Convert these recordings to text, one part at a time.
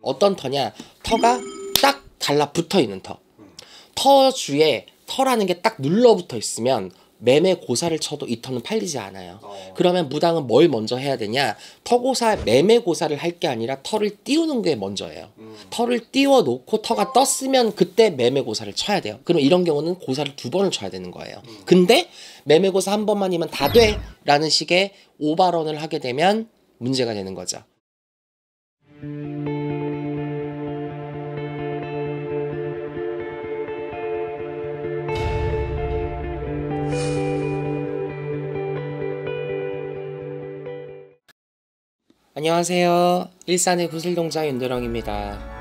어떤 터냐? 터가 딱 달라붙어 있는 터. 터 주에 터라는 게 딱 눌러붙어 있으면 매매 고사를 쳐도 이 터는 팔리지 않아요. 그러면 무당은 뭘 먼저 해야 되냐? 터고사 매매 고사를 할 게 아니라 터를 띄우는 게 먼저예요. 터를 띄워 놓고 터가 떴으면 그때 매매 고사를 쳐야 돼요. 그럼 이런 경우는 고사를 2번을 쳐야 되는 거예요. 근데 매매 고사 한 번만이면 다 돼! 라는 식의 오발언을 하게 되면 문제가 되는 거죠. 안녕하세요. 일산의 구슬동자 윤도령입니다.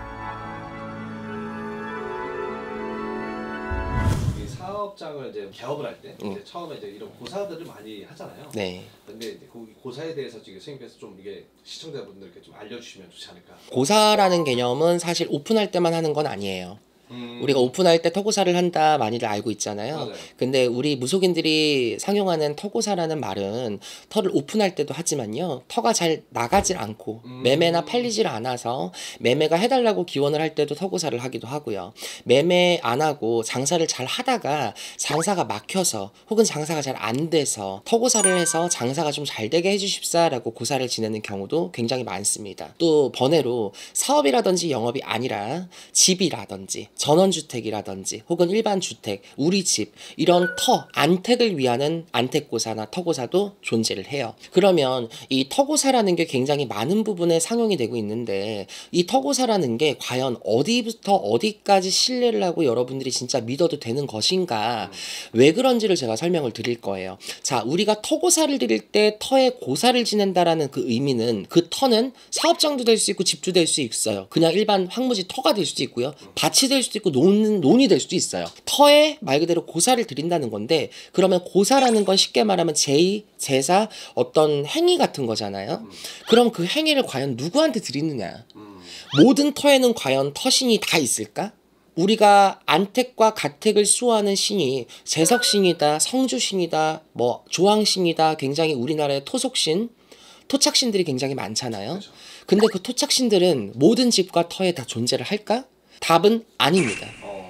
사업장을 이제 개업을 할 때 처음에 이제 이런 고사들을 많이 하잖아요. 네. 근데 이제 그 고사에 대해서 지금 선생님께서 좀 이게 시청자분들께 좀 알려주시면 좋지 않을까. 고사라는 개념은 사실 오픈할 때만 하는 건 아니에요. 우리가 오픈할 때 터고사를 한다 많이들 알고 있잖아요. 맞아요. 근데 우리 무속인들이 상용하는 터고사라는 말은 터를 오픈할 때도 하지만요. 터가 잘 나가질 않고 매매나 팔리질 않아서 매매가 해달라고 기원을 할 때도 터고사를 하기도 하고요. 매매 안 하고 장사를 잘 하다가 장사가 막혀서 혹은 장사가 잘 안 돼서 터고사를 해서 장사가 좀 잘 되게 해주십사라고 고사를 지내는 경우도 굉장히 많습니다. 또 번외로 사업이라든지 영업이 아니라 집이라든지 전원주택이라든지 혹은 일반 주택, 우리 집 이런 터, 안택을 위하는 안택고사나 터고사도 존재를 해요. 그러면 이 터고사라는 게 굉장히 많은 부분에 상용이 되고 있는데 이 터고사라는 게 과연 어디부터 어디까지 신뢰를 하고 여러분들이 진짜 믿어도 되는 것인가 왜 그런지를 제가 설명을 드릴 거예요. 자, 우리가 터고사를 드릴 때 터에 고사를 지낸다라는 그 의미는 그 터는 사업장도 될 수 있고 집도 될 수 있어요. 그냥 일반 황무지 터가 될 수도 있고요. 밭이 될 수도 있고 논이 될 수도 있어요. 터에 말 그대로 고사를 드린다는 건데 그러면 고사라는 건 쉽게 말하면 제의, 제사, 어떤 행위 같은 거잖아요. 그럼 그 행위를 과연 누구한테 드리느냐? 모든 터에는 과연 터신이 다 있을까? 우리가 안택과 가택을 수호하는 신이 제석신이다, 성주신이다, 뭐 조항신이다, 굉장히 우리나라의 토속신, 토착신들이 굉장히 많잖아요. 근데 그 토착신들은 모든 집과 터에 다 존재를 할까? 답은 아닙니다.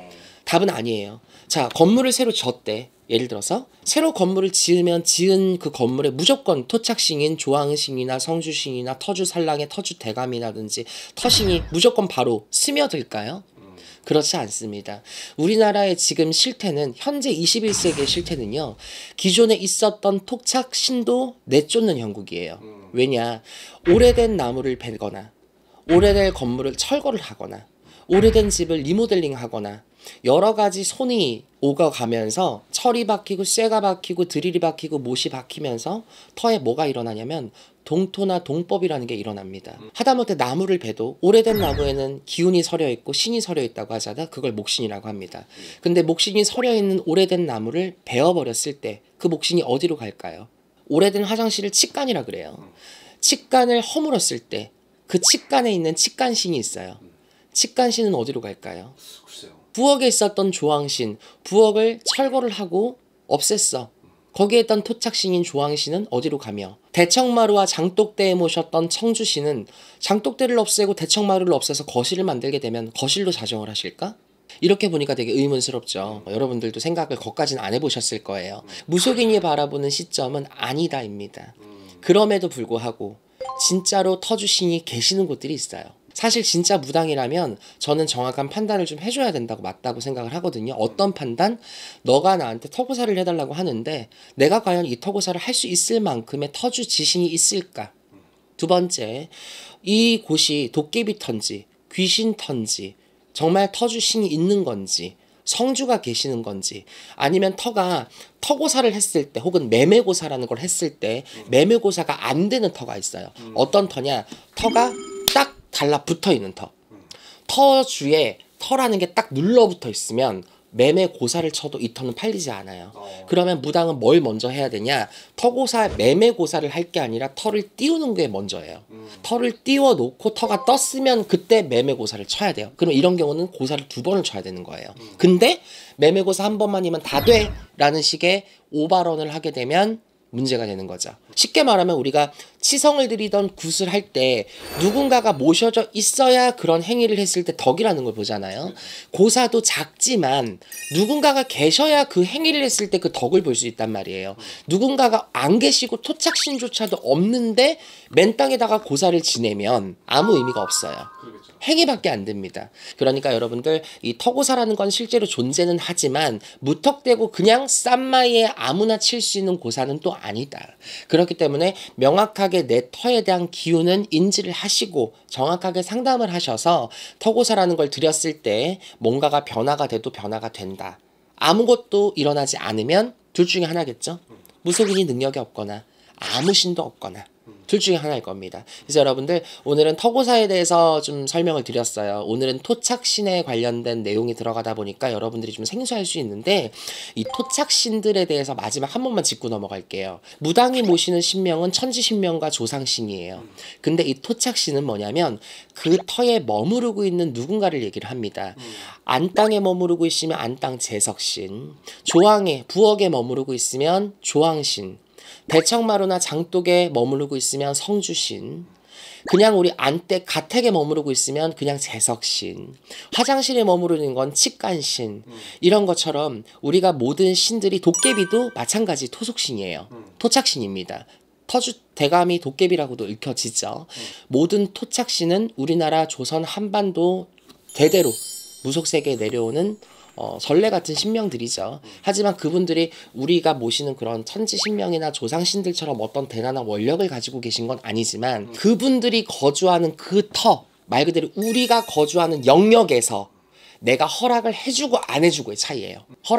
답은 아니에요. 자, 건물을 새로 지었대. 예를 들어서 새로 건물을 지으면 지은 그 건물에 무조건 토착신인 조항신이나 성주신이나 터주살랑의 터주대감이라든지 터신이 무조건 바로 스며들까요? 그렇지 않습니다. 우리나라의 지금 실태는 현재 21세기의 실태는요. 기존에 있었던 토착신도 내쫓는 형국이에요. 왜냐? 오래된 나무를 베거나 오래된 건물을 철거를 하거나 오래된 집을 리모델링 하거나 여러 가지 손이 오가가면서 철이 박히고 쇠가 박히고 드릴이 박히고 못이 박히면서 터에 뭐가 일어나냐면 동토나 동법이라는 게 일어납니다. 하다못해 나무를 베도 오래된 나무에는 기운이 서려 있고 신이 서려 있다고 하잖아. 그걸 목신이라고 합니다. 근데 목신이 서려 있는 오래된 나무를 베어버렸을 때 그 목신이 어디로 갈까요? 오래된 화장실을 칡간이라 그래요. 칡간을 허물었을 때 그 칡간에 있는 칡간신이 있어요. 칡간신은 어디로 갈까요? 글쎄요. 부엌에 있었던 조항신, 부엌을 철거를 하고 없앴어. 거기에 있던 토착신인 조항신은 어디로 가며 대청마루와 장독대에 모셨던 청주신은 장독대를 없애고 대청마루를 없애서 거실을 만들게 되면 거실로 자정을 하실까? 이렇게 보니까 되게 의문스럽죠. 여러분들도 생각을 거기까지는 안 해보셨을 거예요. 무속인이 바라보는 시점은 아니다입니다. 그럼에도 불구하고 진짜로 터주신이 계시는 곳들이 있어요. 사실 진짜 무당이라면 저는 정확한 판단을 좀 해줘야 된다고 맞다고 생각을 하거든요. 어떤 판단? 너가 나한테 터고사를 해달라고 하는데 내가 과연 이 터고사를 할 수 있을 만큼의 터주 지신이 있을까? 두 번째, 이 곳이 도깨비 터인지 귀신 터인지 정말 터주신이 있는 건지 성주가 계시는 건지 아니면 터가 터고사를 했을 때 혹은 매매고사라는 걸 했을 때 매매고사가 안 되는 터가 있어요. 어떤 터냐? 터가 딱 달라붙어 있는 터. 터 주에 터라는 게 딱 눌러붙어 있으면 매매 고사를 쳐도 이 터는 팔리지 않아요. 그러면 무당은 뭘 먼저 해야 되냐? 터고사 매매 고사를 할 게 아니라 터를 띄우는 게 먼저예요. 터를 띄워 놓고 터가 떴으면 그때 매매 고사를 쳐야 돼요. 그럼 이런 경우는 고사를 2번을 쳐야 되는 거예요. 근데 매매 고사 한 번만이면 다 돼! 라는 식의 오발언을 하게 되면 문제가 되는 거죠. 쉽게 말하면 우리가 치성을 들이던 굿을 할 때 누군가가 모셔져 있어야 그런 행위를 했을 때 덕이라는 걸 보잖아요. 고사도 작지만 누군가가 계셔야 그 행위를 했을 때 그 덕을 볼 수 있단 말이에요. 누군가가 안 계시고 토착신조차도 없는데 맨 땅에다가 고사를 지내면 아무 의미가 없어요. 그러겠죠. 행위밖에 안 됩니다. 그러니까 여러분들 이 터고사라는 건 실제로 존재는 하지만 무턱대고 그냥 쌈마이에 아무나 칠 수 있는 고사는 또 아니다. 그렇기 때문에 명확하게 내 터에 대한 기운은 인지를 하시고 정확하게 상담을 하셔서 터고사라는 걸 드렸을 때 뭔가가 변화가 돼도 변화가 된다. 아무것도 일어나지 않으면 둘 중에 하나겠죠. 무속인이 능력이 없거나 아무 신도 없거나 둘 중에 하나일 겁니다. 그래서 여러분들 오늘은 터고사에 대해서 좀 설명을 드렸어요. 오늘은 토착신에 관련된 내용이 들어가다 보니까 여러분들이 좀 생소할 수 있는데 이 토착신들에 대해서 마지막 한 번만 짚고 넘어갈게요. 무당이 모시는 신명은 천지신명과 조상신이에요. 근데 이 토착신은 뭐냐면 그 터에 머무르고 있는 누군가를 얘기를 합니다. 안땅에 머무르고 있으면 안땅 재석신, 조항에 부엌에 머무르고 있으면 조항신, 대청마루나 장독에 머무르고 있으면 성주신, 그냥 우리 안댁 가택에 머무르고 있으면 그냥 재석신, 화장실에 머무르는 건 치간신, 이런 것처럼 우리가 모든 신들이 도깨비도 마찬가지 토속신이에요. 토착신입니다. 터주 대감이 도깨비라고도 읽혀지죠. 모든 토착신은 우리나라 조선 한반도 대대로 무속세계에 내려오는 전래 같은 신명들이죠. 하지만 그분들이 우리가 모시는 그런 천지신명이나 조상신들처럼 어떤 대단한 원력을 가지고 계신 건 아니지만 그분들이 거주하는 그 터, 말 그대로 우리가 거주하는 영역에서 내가 허락을 해주고 안 해주고의 차이예요.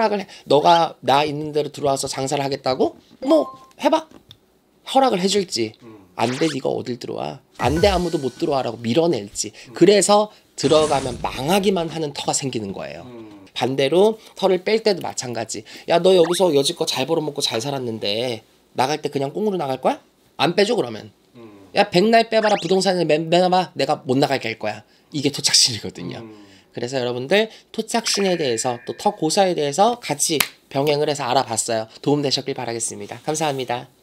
너가 나 있는 대로 들어와서 장사를 하겠다고? 뭐 해봐. 허락을 해줄지. 안 돼, 네가 어딜 들어와. 안 돼, 아무도 못 들어와라고 밀어낼지. 그래서 들어가면 망하기만 하는 터가 생기는 거예요. 반대로 털을 뺄 때도 마찬가지. 야, 너 여기서 여지껏 잘 벌어먹고 잘 살았는데 나갈 때 그냥 꽁으로 나갈 거야? 안 빼줘 그러면. 야, 백날 빼봐라, 부동산을 매놔봐, 내가 못 나가게 할 거야. 이게 토착신이거든요. 그래서 여러분들 토착신에 대해서 또 터고사에 대해서 같이 병행을 해서 알아봤어요. 도움되셨길 바라겠습니다. 감사합니다.